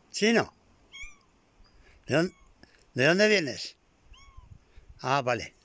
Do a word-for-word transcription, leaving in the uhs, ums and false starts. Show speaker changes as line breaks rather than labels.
Chino, ¿de dónde, de dónde vienes? Ah, vale.